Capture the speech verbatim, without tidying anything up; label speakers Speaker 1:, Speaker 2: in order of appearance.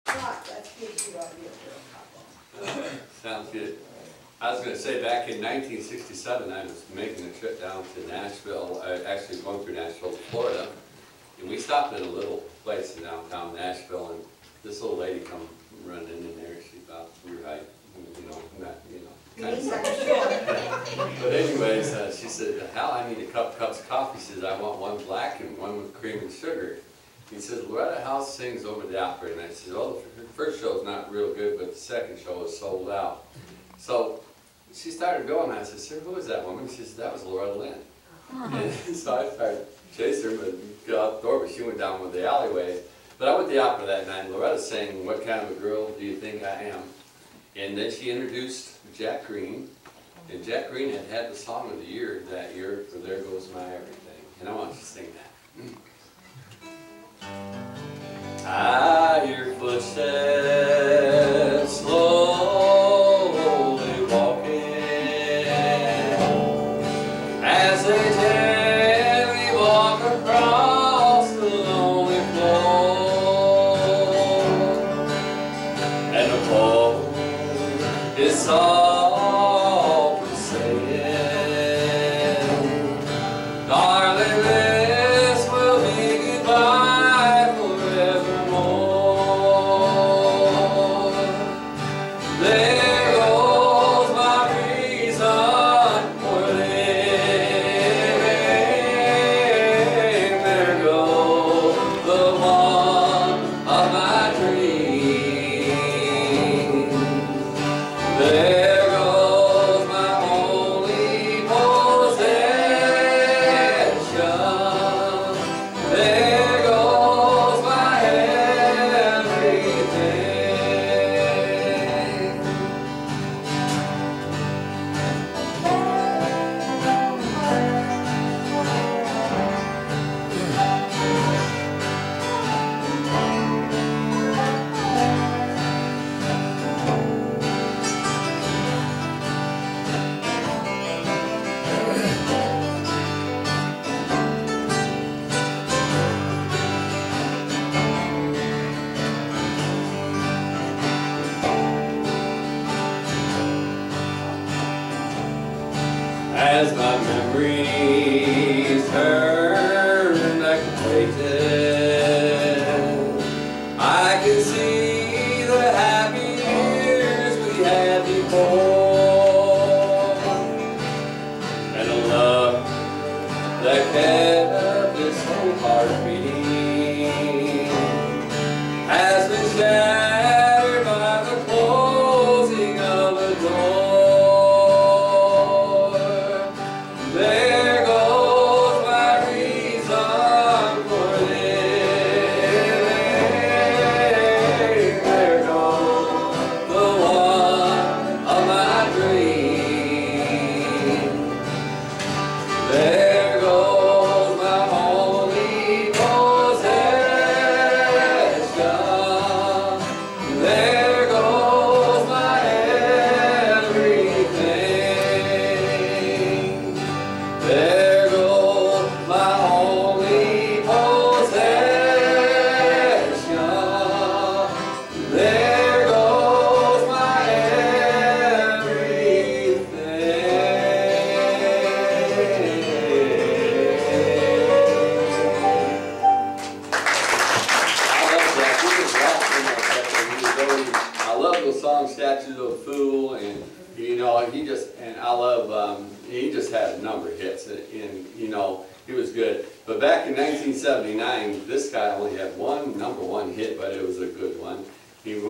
Speaker 1: Chuck, let's get you out here for a couple.
Speaker 2: Uh, sounds good. I was going to say, back in nineteen sixty-seven, I was making a trip down to Nashville, uh, actually going through Nashville, Florida, and we stopped at a little place in downtown Nashville, and this little lady come running in there. She thought we were like, you know, not, you know. Kind of. But anyways, uh, she said, Hal, I need a couple cups of coffee. She says, I want one black and one with cream and sugar. He says, Loretta House sings over the opera. And I said, oh, the first show is not real good, but the second show is sold out. So she started going. I said, sir, who is that woman? She said, that was Loretta Lynn. And so I started chasing her, but got out the door, but she went down one of the alleyways. But I went to the opera that night, and Loretta sang, What Kind of a Girl Do You Think I Am? And then she introduced Jack Green. And Jack Green had had the song of the year that year for There Goes My Everything. And I want you to sing that. I hear footsteps slowly walking as they gently walk across the lonely floor, and the floor is softly saying, darling, this will be goodbye. As my memories turn back to pages, I can see the happy years we had before, and a love that kept this whole heart beating has been shattered by the closing of a door. There goes my reason for living. There goes the one of my dream. There goes my only possession. There goes my everything. There goes my only possession. There goes my everything. I love those songs, Statues of a Fool, and you know, he just, and I love, um, he just had a number of hits, and, and you know, he was good. But back in nineteen seventy-nine, this guy only had one number one hit, but it was a good one. He